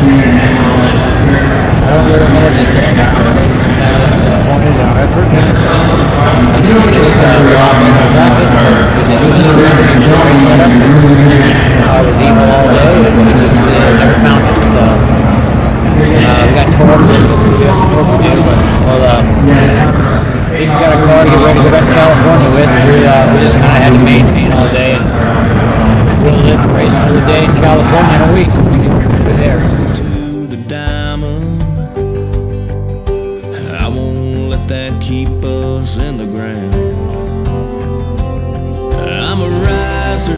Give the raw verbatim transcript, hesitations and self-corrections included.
I don't really know what to say. I'm kind of disappointed in our effort. We just uh, we all made our practice, but we just missed it. We were very set up. I was emo all day, and we just uh, never found it. So uh, we got tore up a little bit, so we have some work to do. But well, uh, at least we got a car to get ready to go back to California with. We uh, we just kind of had to maintain all day, and we'll live to race another day in California in a week. We'll see what we can do there. I won't let that keep us in the ground.